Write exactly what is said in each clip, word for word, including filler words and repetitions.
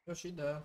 Już idę.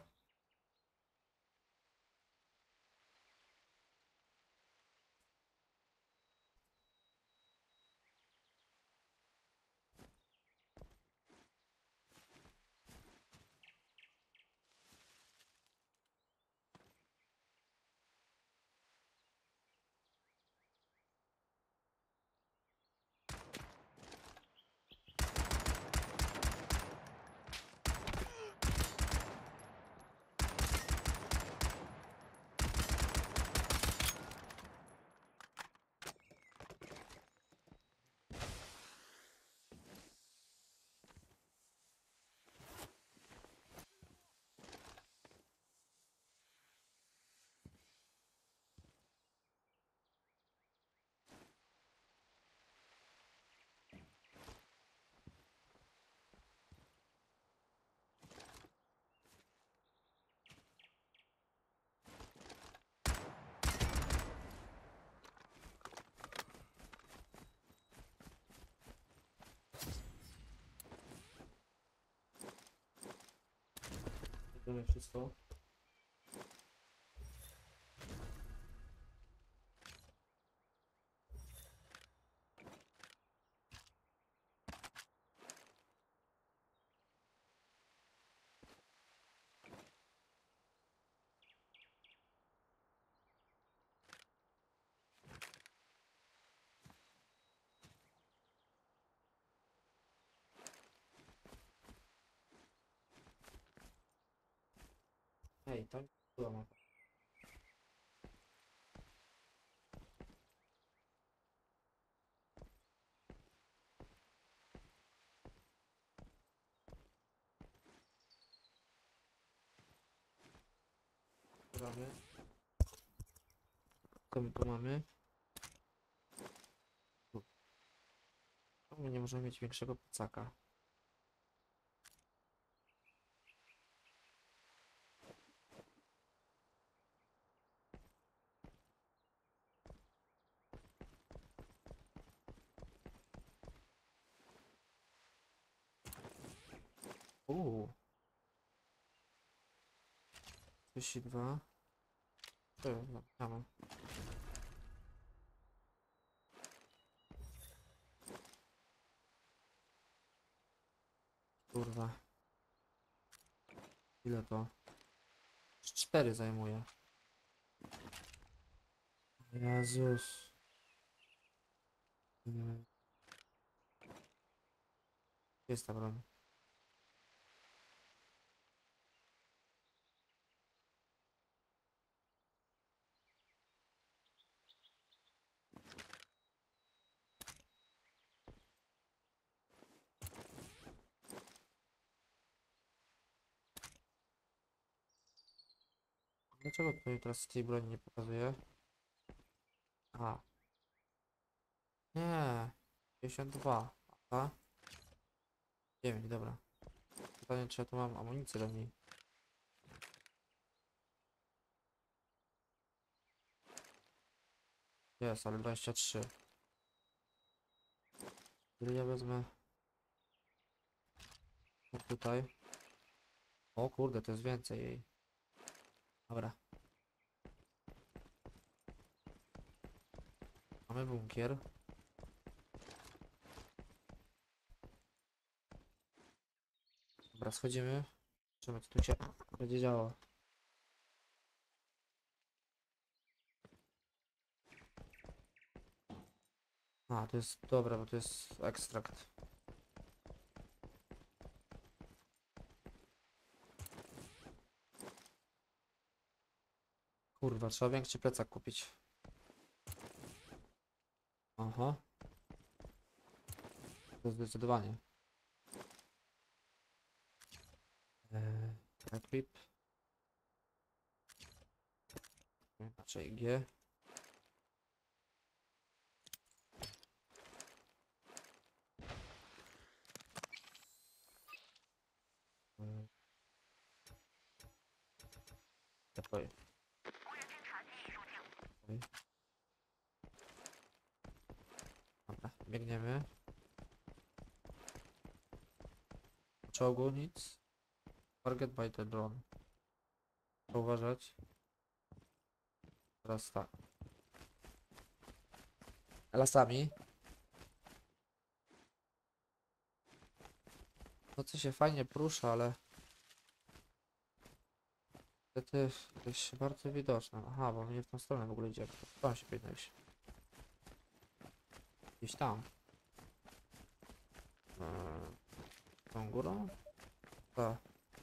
Idziemy wszystko. Hej, tam była mapa. Gramy. Co my tu mamy? Tu. Czemu nie możemy mieć większego plecaka? Uuu. trzydzieści dwa. To mamy. Kurwa. Ile to? cztery zajmuje. Jezus. Mm. Gdzie jest ta broń? Dlaczego tutaj teraz tej broni nie pokazuje? A. Nie. pięćdziesiąt dwa. A? dziewięć, dobra. Pytanie, czy ja tu mam amunicję do niej. Jest, ale dwadzieścia trzy. Ile ja wezmę? No tutaj. O kurde, to jest więcej jej. Dobra. Mamy bunkier. Dobra, schodzimy. Zobaczymy, co tu się będzie działo. A, to jest dobra, bo to jest ekstrakt. Kurwa, trzeba większy plecak kupić. Aha. To zdecydowanie. Eee, equip. Inaczej G. Eee, Deploy. Okej. Dobra, biegniemy. Czołgu nic. Target by the drone. Trzeba uważać. Teraz tak. Lasami. No co się fajnie porusza, ale niestety jest bardzo widoczne. Aha, bo mnie w tą stronę w ogóle idzie. Tam się powinno iść. Gdzieś tam. Eee, tą górą? Tak.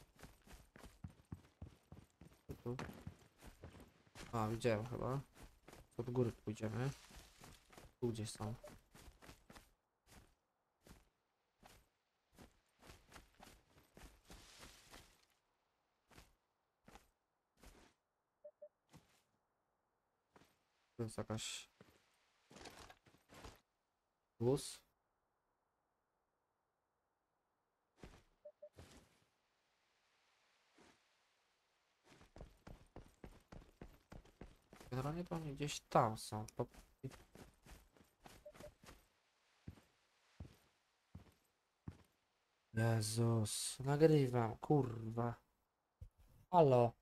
Tu, tu. A, widziałem chyba. Od góry pójdziemy. Tu gdzieś są. Tu jest jakaś wóz. Generalnie to oni gdzieś tam są. Po... Jezus, nagrywam, kurwa. Halo.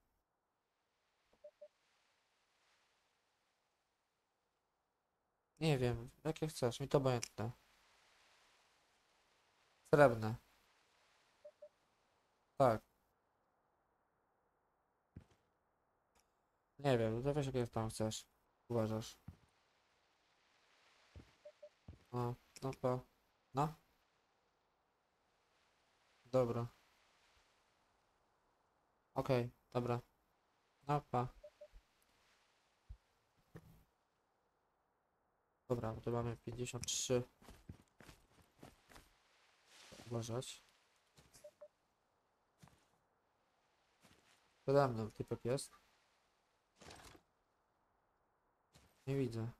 Nie wiem, jakie chcesz, mi to obojętne. Srebrne. Tak. Nie wiem, to weź jakie tam chcesz. Uważasz. No, no to. No, dobra. Okej, dobra. No pa. Dobra, to mamy pięćdziesiąt trzy. Uważać. Przede mną typek jest. Nie widzę.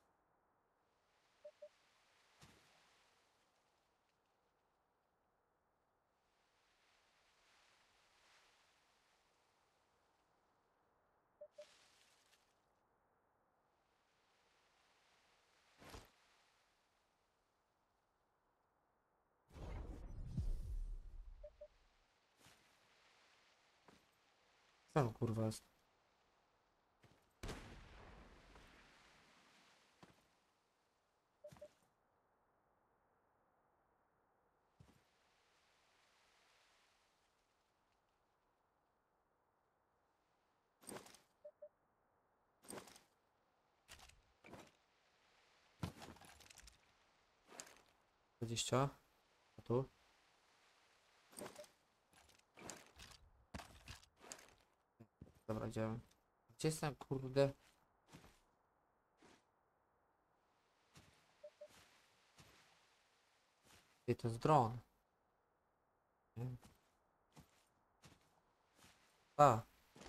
Tam kurwa jest. dwadzieścia. A tu? Dobra, idziemy. Gdzie jestem, kurde? Ej, to jest dron. Nie? A.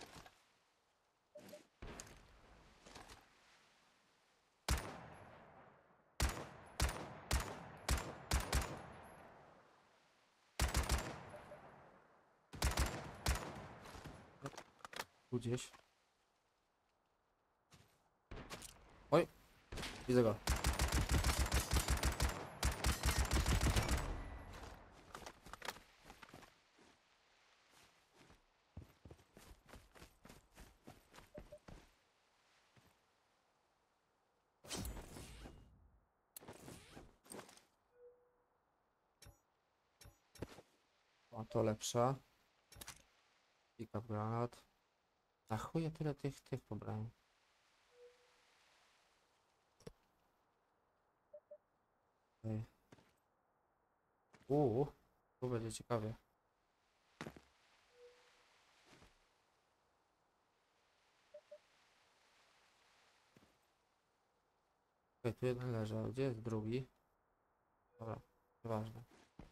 Tu gdzieś. Oj, widzę go. O, to lepsza. Pick-up granat. Na chuj ja tyle tych, tych pobrałem. Ej. Uuu, tu będzie ciekawie. Okej, tu jeden leży, a gdzie jest drugi? Dobra, nieważne.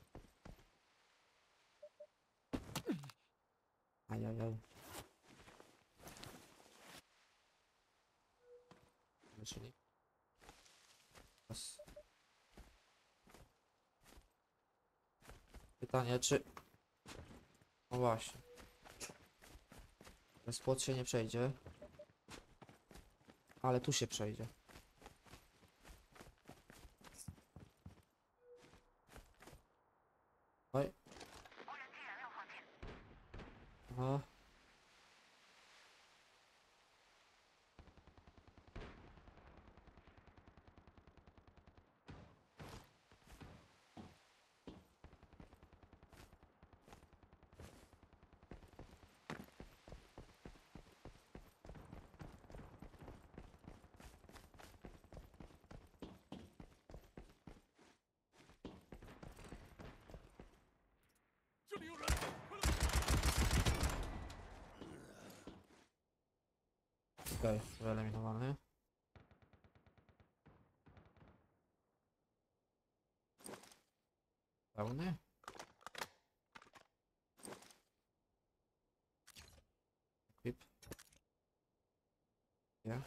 Ajajaj. Czyli. Teraz. Pytanie, czy... No właśnie. Bez płot się nie przejdzie. Ale tu się przejdzie. Oj. Aha. Okej, wyeliminowany. Pełny? Equip. Nie.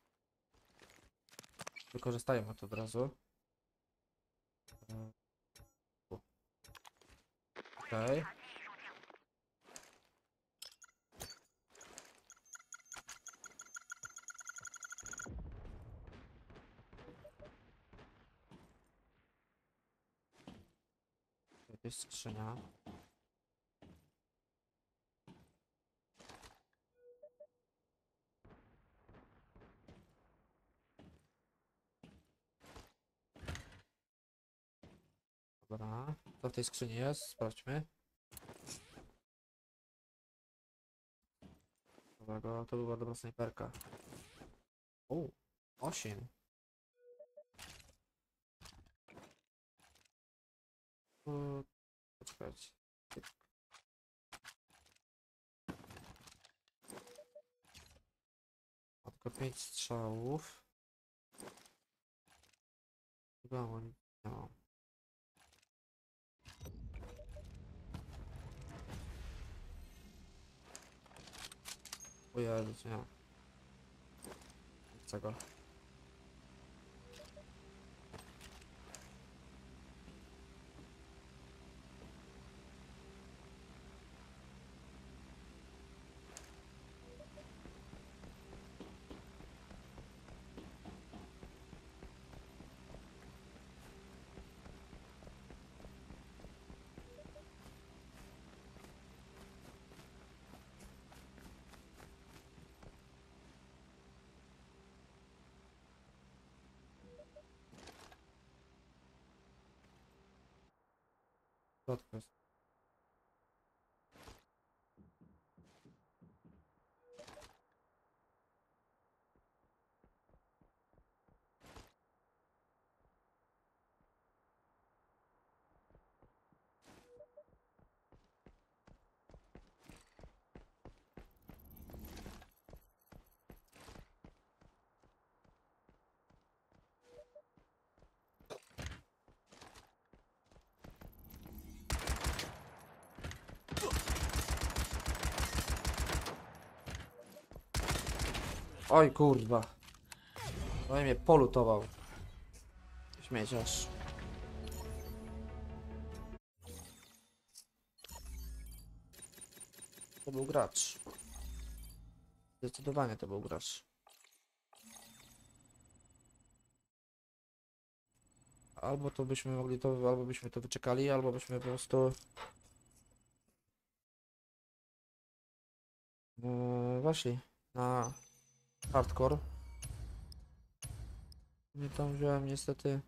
Wykorzystajmy to od razu. Okej. To jest skrzynia. Dobra. Co w tej skrzyni jest? Sprawdźmy. Dobra, to była dobra snajperka. O, osiem. O, poczekajcie. Ma tylko pięć strzałów. Chyba on nie ma. O Jezu, nie. Chcę go. Co to jest? Oj kurwa. No i mnie polutował. Śmieciarz. To był gracz. Zdecydowanie to był gracz. Albo to byśmy mogli to, albo byśmy to wyczekali, albo byśmy po prostu yy, weszli na hardcore. Nie tam wziąłem niestety.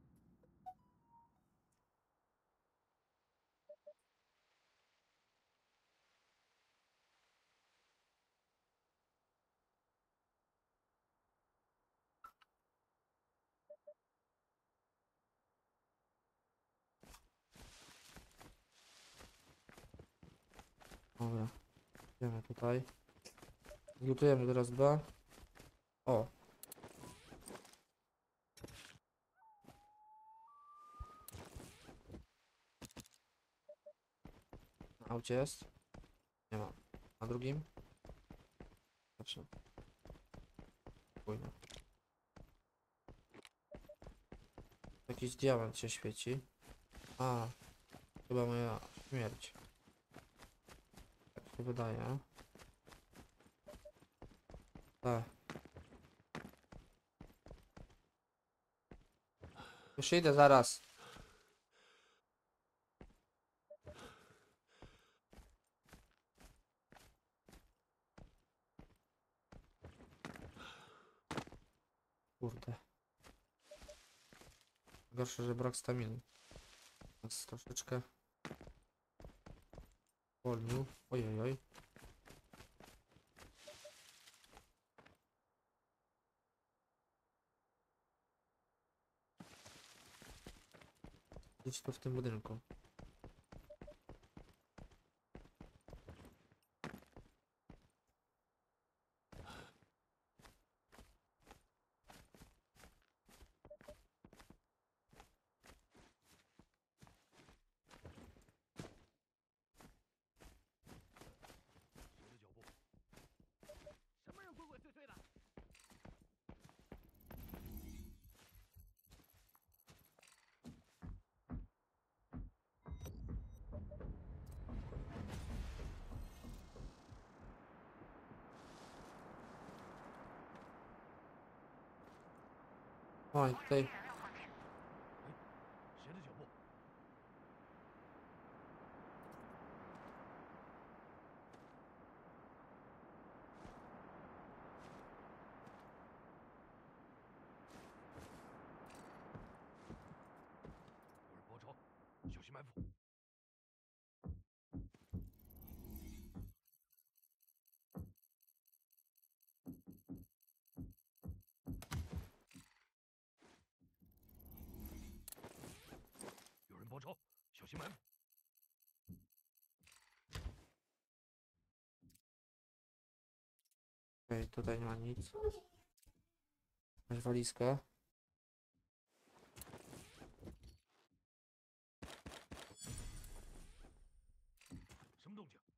Dobra, idziemy tutaj. Lutujemy teraz B. O. Na aucie jest. Nie ma. Na drugim. Zawsze. Spójnie. Jakiś diament się świeci. A. Chyba moja śmierć. Tak się wydaje. Tak. Już idę zaraz. Kurde. Gorsze, że brak staminy. Nas troszeczkę wolnił. Ojojoj. Gdzieś tu w tym budynku. Oj, tutaj 谁的脚步？有人包抄，小心埋伏。有人包抄，小心埋伏。 Okej, tutaj nie ma nic. Jakaś walizka. 什么动静？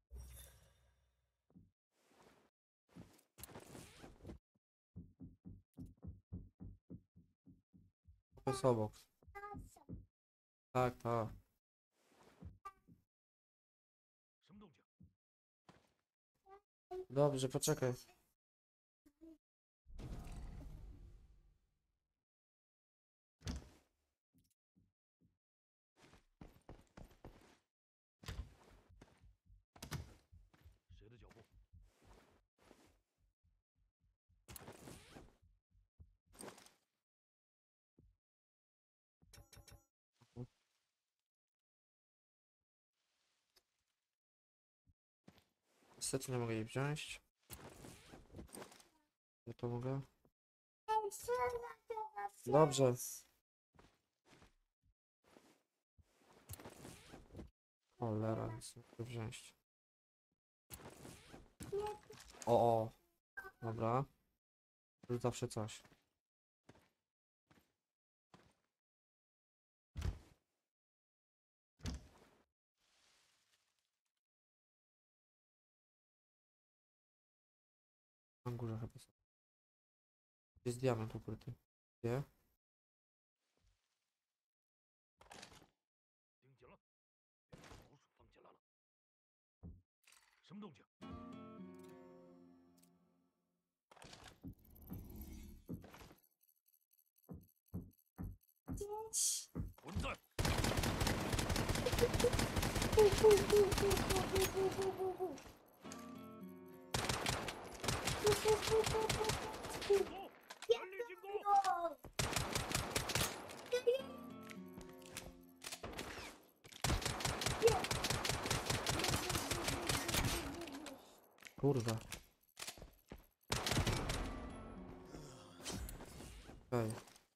To jest obok. Tak, tak. 什么动静？ Dobrze, poczekaj. Niestety nie mogę jej wziąć. Ja to mogę. Dobrze. Cholera, nic nie mogę wziąć. O, o. Dobra. To zawsze coś. Na górze chyba są. Jest diament ukryty. Gdzie? 盯紧了，老鼠放进来了。什么动静？混蛋！ 全力进攻！ Kurwa. Okej.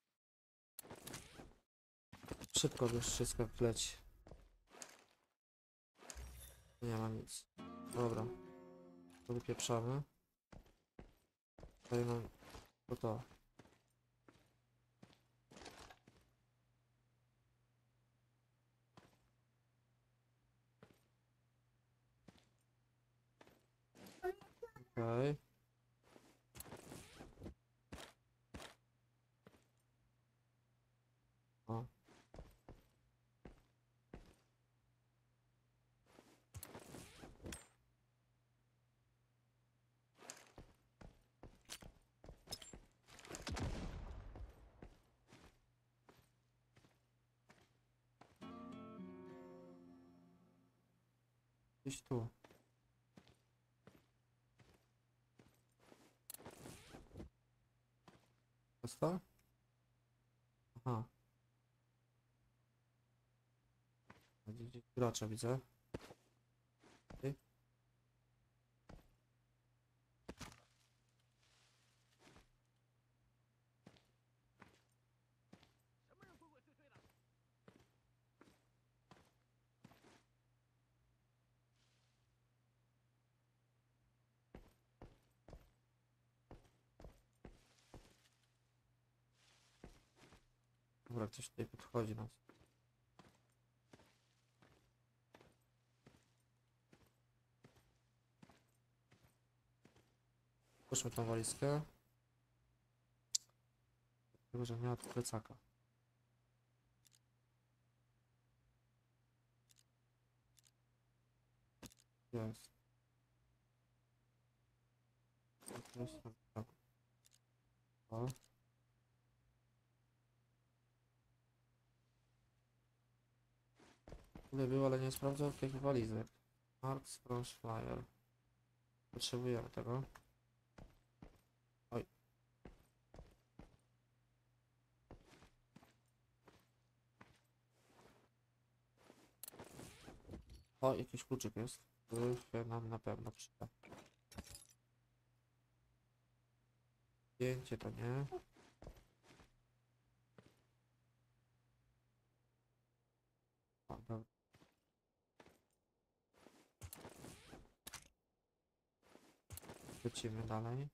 Szybko już wszystko wleć. Nie ma nic. Dobra. To wypieprzamy. Tutaj mam to to. Okej. O. Gdzieś tu. jest to? Aha. Gdzieś gracza widzę. Ty? Dobra, ktoś tutaj podchodzi nas. Puszczmy tą walizkę. Tylko, że nie ma tu plecaka. Jest. To jest tak. O. Tyle było, ale nie sprawdzał tych walizek. Mark Spruce Flyer. Potrzebujemy tego. Oj. O, jakiś kluczyk jest. Który się nam na pewno przyda. Zdjęcie to nie. O, dobra. Lecimy dalej.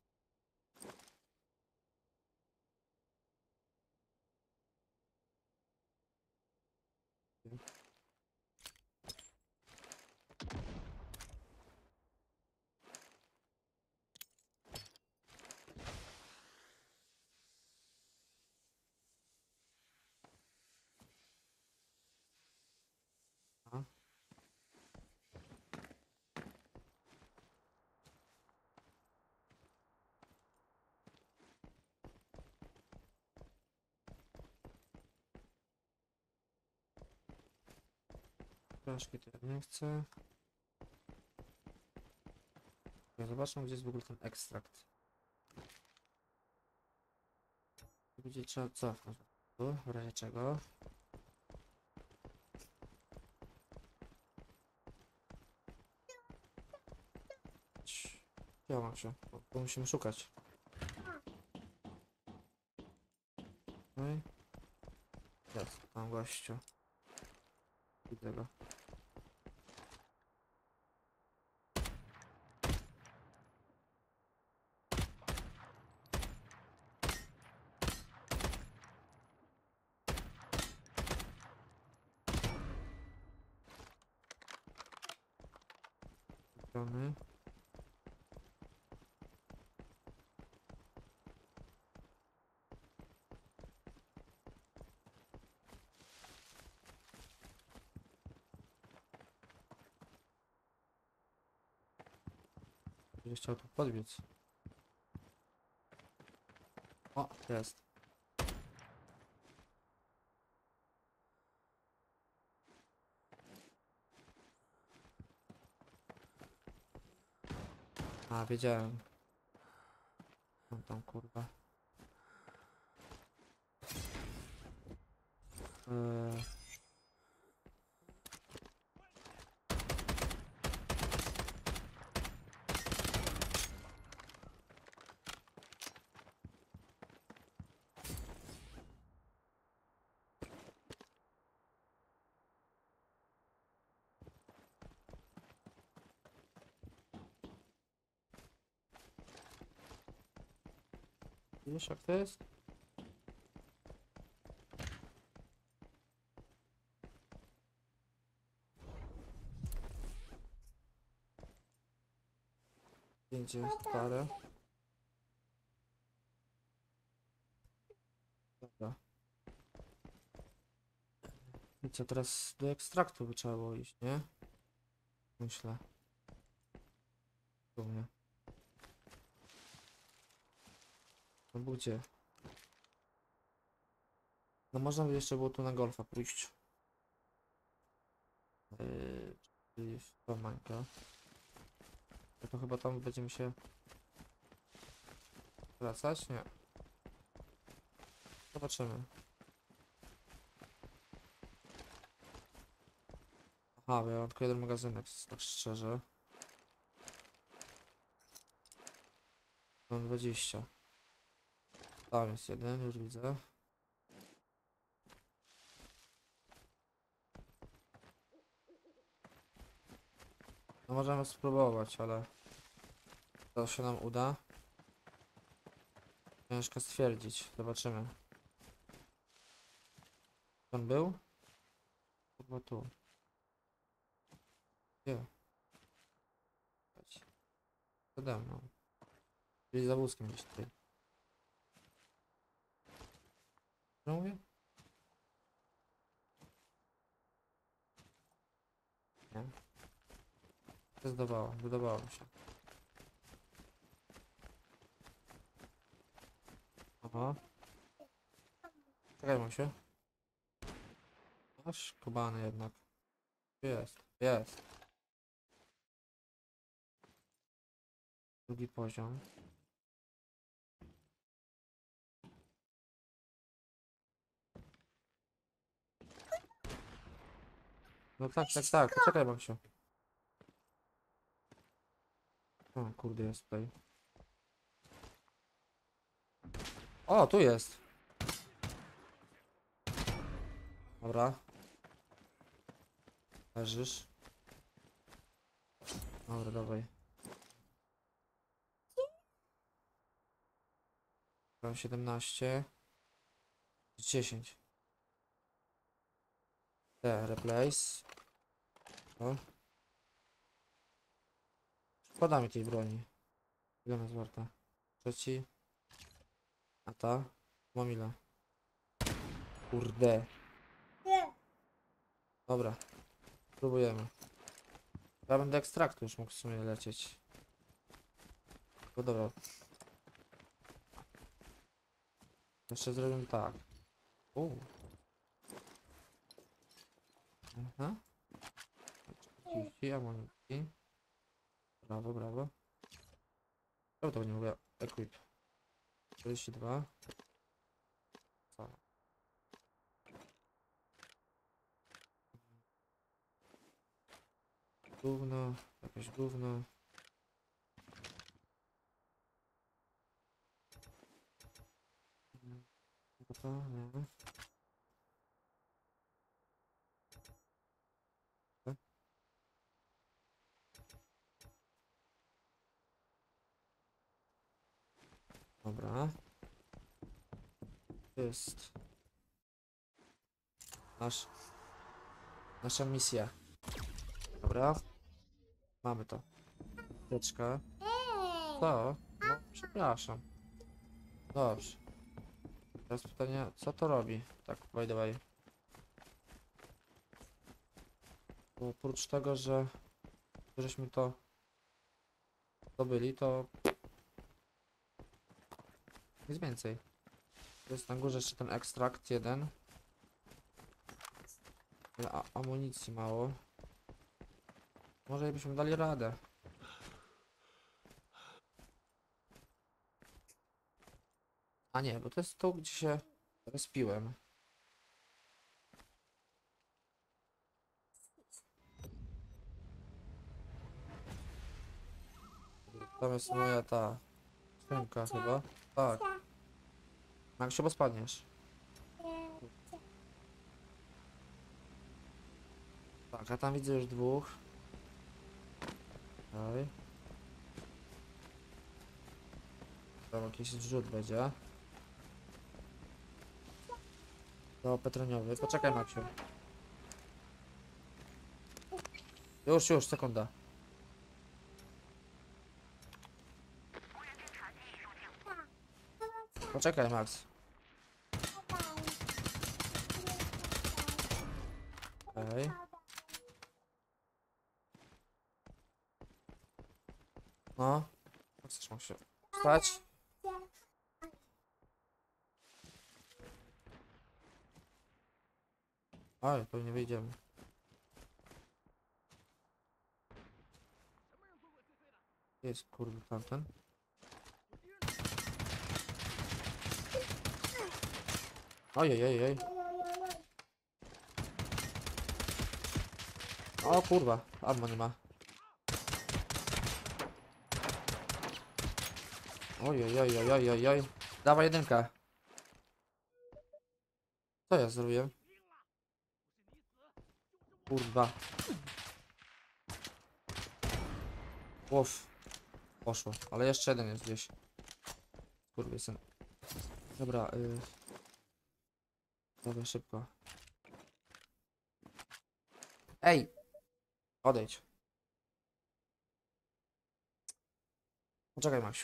A. Troszkę to ja nie chcę. Ja zobaczę, gdzie jest w ogóle ten ekstrakt. Będzie trzeba cofnąć. Tu, w razie czego. Działam się, bo, bo musimy szukać. No i jest, tam gościu. Widzę go. Kupiony. Będzie chciał tu podbiec. O, jest. A, wiedziałem. Tam, tam kurwa. Eee... Wiesz jak to jest? Zdjęcie stare. Dobra. I co teraz do ekstraktu by trzeba było iść, nie? Myślę. Tu mnie. No bo gdzie? No można by jeszcze było tu na golfa pójść. Yy, czyli w tą mańkę. No to chyba tam będziemy się wracać? Nie. Zobaczymy. Aha, bo ja mam tylko jeden magazynek, tak szczerze. Mam dwadzieścia. Tam jest jeden, już widzę. No możemy spróbować, ale to się nam uda. Ciężko stwierdzić, zobaczymy. On był? Chyba tu. Gdzie? Chodź. Przede mną. Czyli za wózkiem gdzieś tutaj. Co mówię? Nie. Zdawało, wydawało mi się. Aha. Czekaj, mam się. Aż kubany jednak. Jest, jest. Drugi poziom. No tak, tak, tak. Poczekaj, mam się. O, kurde, jest tutaj. O, tu jest. Dobra. Leżysz. Dobra, dawaj. Mam siedemnaście. dziesięć. Te, replace. O. Szkoda mi tej broni. Ile ona jest warta? Trzeci. A ta? Mam ile? Kurde. Dobra. Próbujemy. Ja będę ekstraktu już mógł w sumie lecieć. No dobra. Jeszcze zrobimy tak. Uuu. Aha. trzydzieści amunicji. Brawo, brawo. Czemu to nie mówię? Equip. czterdzieści dwa. Co? Gówno. Jakieś gówno. To nie. Dobra. To jest nasz, nasza misja. Dobra. Mamy to. Teczka. Co? No, przepraszam. Dobrze. Teraz pytanie, co to robi? Tak, by the way. Bo oprócz tego, że żeśmy to zdobyli, to nic więcej. To jest na górze jeszcze ten ekstrakt jeden. Ale a amunicji mało. Może byśmy dali radę. A nie, bo to jest tu, gdzie się rozpiłem. Tam jest moja ta skrzynka chyba. Tak. Jak się spadniesz. Tak, a tam widzę już dwóch. Okej. Tam jakiś zrzut będzie. Do petroniowy. Poczekaj, Maksiu. Już, już, sekunda. Poczekaj, Max. Okej. No. Jak chcesz, Maksiu? Spać? Oj, pewnie wyjdziemy. Gdzie jest kurde tamten? Ojej, ojej, ojej. O kurwa, ammo nie ma. Ojej, ojej, ojej, ojej, oj. Dawaj jedynkę. Co ja zrobiłem? Kurwa. Łof. Poszło, ale jeszcze jeden jest gdzieś. Kurwa, syn. Dobra, y... Dawaj szybko. Ej! Odejdź. Poczekaj, Maksiu.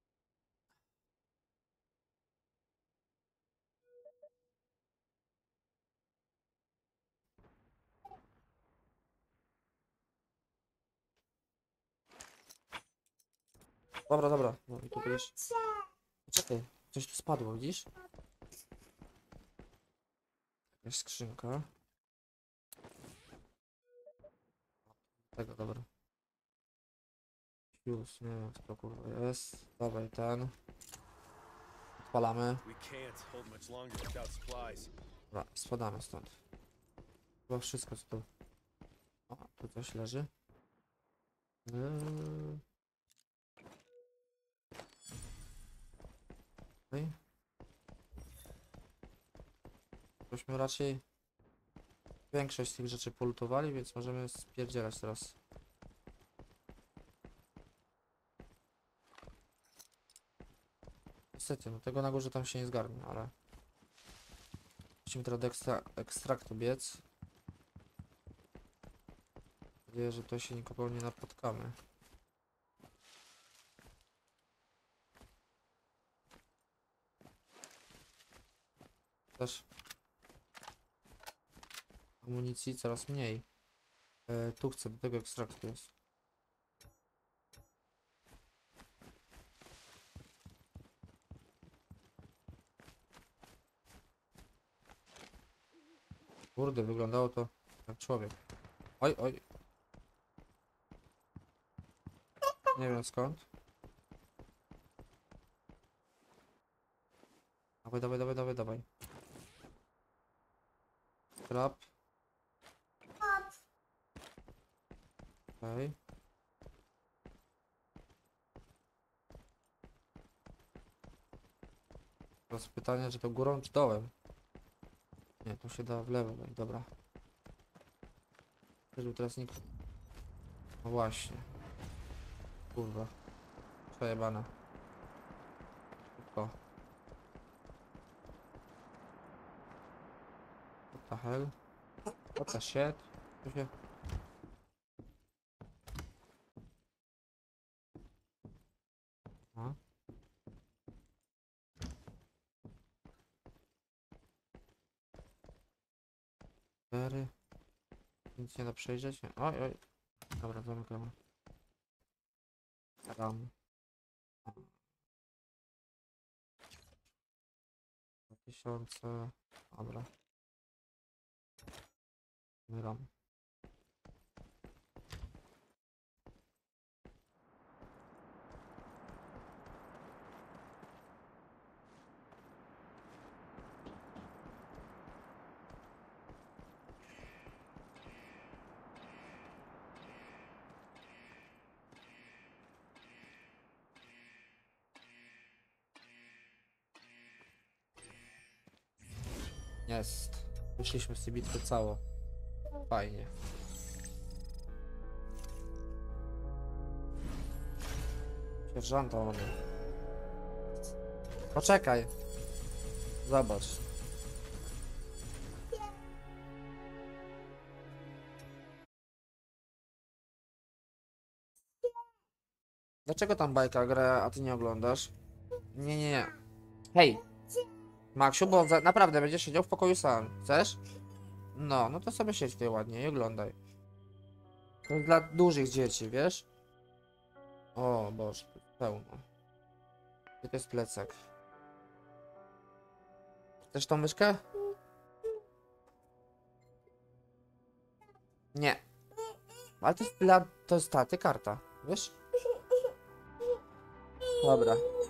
Dobra, dobra. No i tu będziesz. Poczekaj, coś tu spadło, widzisz? Jest skrzynka. Tego, dobra. Już, nie wiem co to kurwa jest. Dawaj ten. Odpalamy. We can't hold much longer without supplies. Dobra, spadamy stąd. Chyba wszystko co tu. O, tu coś leży. Yy... Okay. Byśmy raczej większość z tych rzeczy polutowali, więc możemy spierdzielać teraz. Niestety, no tego na górze tam się nie zgarnie, ale musimy teraz do ekstra ekstraktu biec. Mam nadzieję, że to się nikogo nie napotkamy. Też amunicji coraz mniej. E, tu chcę, do tego ekstraktu jest. Kurde, wyglądało to jak człowiek. Oj, oj. Nie wiem skąd. Dawaj, dawaj, dawaj, dawaj, dawaj. Trap. Okej. Teraz pytanie, czy to górą, czy dołem? Nie, tu się da w lewo, wejść, dobra. Żeby teraz nikt... No właśnie. Kurwa. Przejebane. Szybko. What the hell? What the shit? Tu się... A? Cztery. Nic nie da przejrzeć? Nie. Oj, oj. Dobra, zamykamy. Ram. Dwa tysiące. Dobra. Ram. Jest. Wyszliśmy z tej bitwy cało. Fajnie. Sierżanta mamy. Poczekaj. Zobacz. Dlaczego tam bajka gra, a ty nie oglądasz? Nie, nie, nie. Hej! Maksiu, bo za, naprawdę będziesz siedział w pokoju sam. Chcesz? No, no to sobie siedź tutaj ładnie i oglądaj. To jest dla dużych dzieci, wiesz? O Boże, to jest pełno. Gdzie to jest plecak? Chcesz tą myszkę? Nie. Ale to jest dla... to jest ta, ty karta, wiesz? Dobra.